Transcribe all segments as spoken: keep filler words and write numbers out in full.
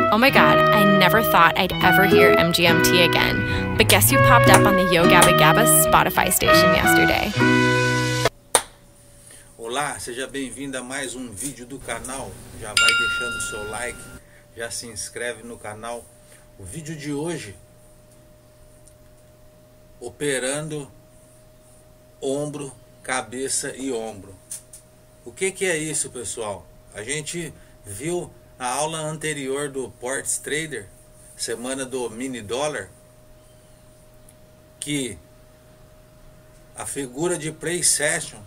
Oh my god, I never thought I'd ever hear M G M T again, but guess who popped up on the Yo Gabba Gabba Spotify station yesterday? Olá, seja bem-vindo a mais um vídeo do canal. Já vai deixando o seu like, já se inscreve no canal. O vídeo de hoje, operando ombro, cabeça e ombro. O que que é isso, pessoal? A gente viu a aula anterior do Ports Trader, semana do mini dólar, que a figura de pre-session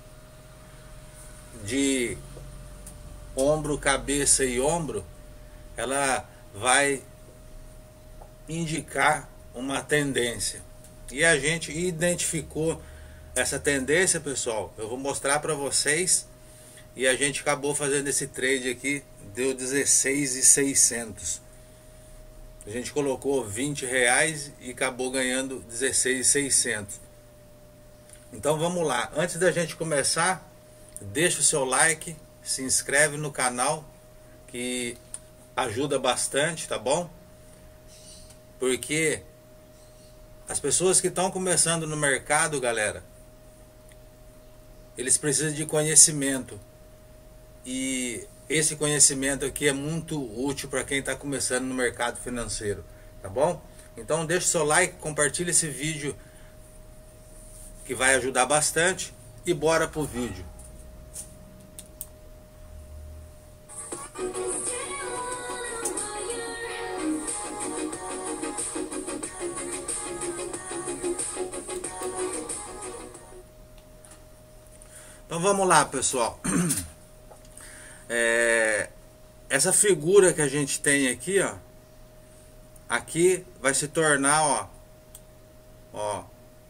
de ombro, cabeça e ombro, ela vai indicar uma tendência. E a gente identificou essa tendência, pessoal. Eu vou mostrar para vocês. E a gente acabou fazendo esse trade aqui, deu dezesseis mil e seiscentos. A gente colocou vinte reais e acabou ganhando dezesseis mil e seiscentos. Então vamos lá. Antes da gente começar, deixa o seu like, se inscreve no canal, que ajuda bastante, tá bom? Porque as pessoas que estão começando no mercado, galera, eles precisam de conhecimento. E esse conhecimento aqui é muito útil para quem está começando no mercado financeiro, tá bom? Então deixa o seu like, compartilha esse vídeo que vai ajudar bastante e bora pro vídeo. Então vamos lá, pessoal. É, essa figura que a gente tem aqui, ó, aqui vai se tornar, ó, ó,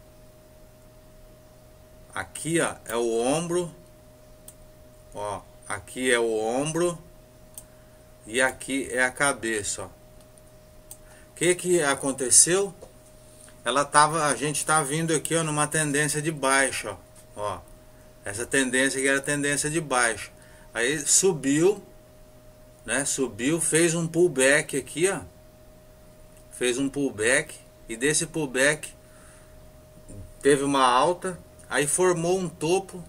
aqui, ó, é o ombro, ó, aqui é o ombro e aqui é a cabeça, ó. O que que aconteceu? Ela tava, a gente tá vindo aqui, ó, numa tendência de baixa, ó, ó, essa tendência aqui era a tendência de baixa. Aí subiu, né? Subiu, fez um pullback aqui, ó. Fez um pullback e desse pullback teve uma alta, aí formou um topo,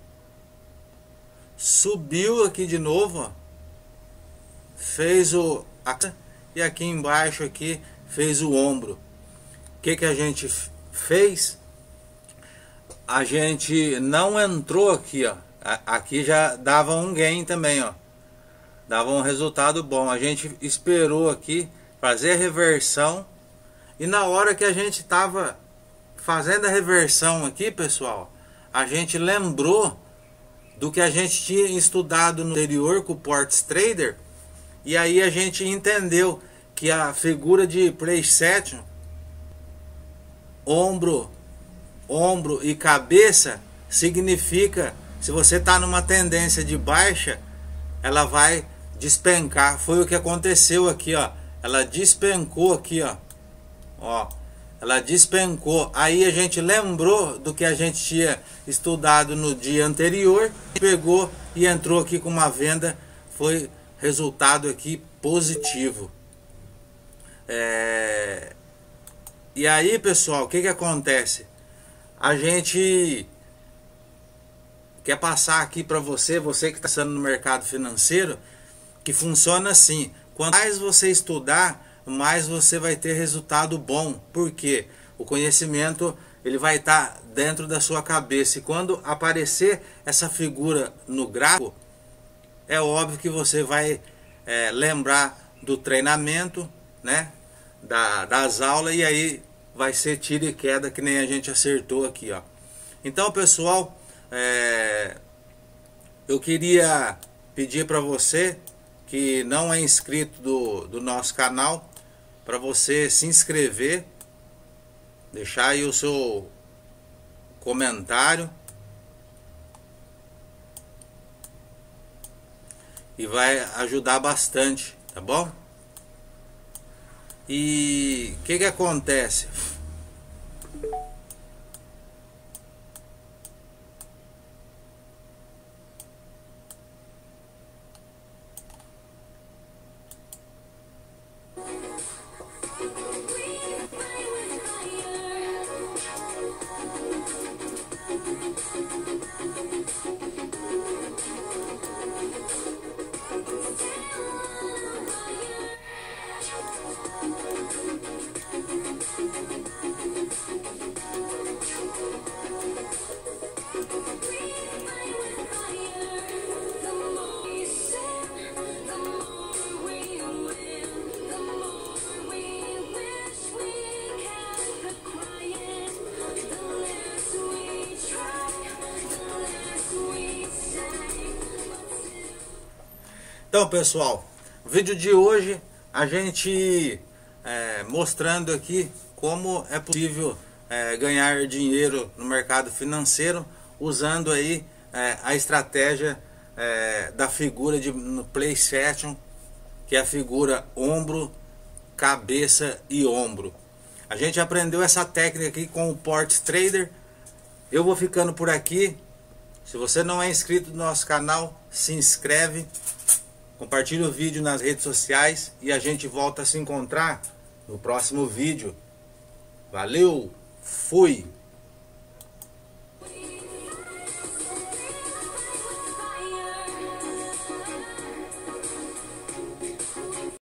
subiu aqui de novo, ó. Fez o e aqui embaixo aqui fez o ombro. O que que a gente fez? A gente não entrou aqui, ó. Aqui já dava um gain também, ó. Dava um resultado bom. A gente esperou aqui fazer a reversão. E na hora que a gente estava fazendo a reversão aqui, pessoal, a gente lembrou do que a gente tinha estudado no anterior com o Ports Trader. E aí a gente entendeu que a figura de pre-session, ombro, ombro e cabeça, significa, se você está numa tendência de baixa, ela vai despencar. Foi o que aconteceu aqui, ó. Ela despencou aqui, ó. Ó, ela despencou. Aí a gente lembrou do que a gente tinha estudado no dia anterior, pegou e entrou aqui com uma venda. Foi resultado aqui positivo. É... E aí, pessoal, o que que acontece? A gente quer passar aqui para você, você que está estando no mercado financeiro, que funciona assim: quanto mais você estudar, mais você vai ter resultado bom. Porque o conhecimento, ele vai estar dentro da sua cabeça. E quando aparecer essa figura no gráfico, é óbvio que você vai é, lembrar do treinamento, né? Da, das aulas, e aí vai ser tiro e queda, que nem a gente acertou aqui, ó. Então, pessoal, é, eu queria pedir para você que não é inscrito do, do nosso canal, para você se inscrever, deixar aí o seu comentário e vai ajudar bastante, tá bom? E o que que acontece? Então, pessoal, o vídeo de hoje a gente é, mostrando aqui como é possível é, ganhar dinheiro no mercado financeiro usando aí é, a estratégia é, da figura de no PlayStation, que é a figura ombro, cabeça e ombro. A gente aprendeu essa técnica aqui com o Ports Trader. Eu vou ficando por aqui. Se você não é inscrito no nosso canal, se inscreve, compartilha o vídeo nas redes sociais e a gente volta a se encontrar no próximo vídeo. Valeu, fui!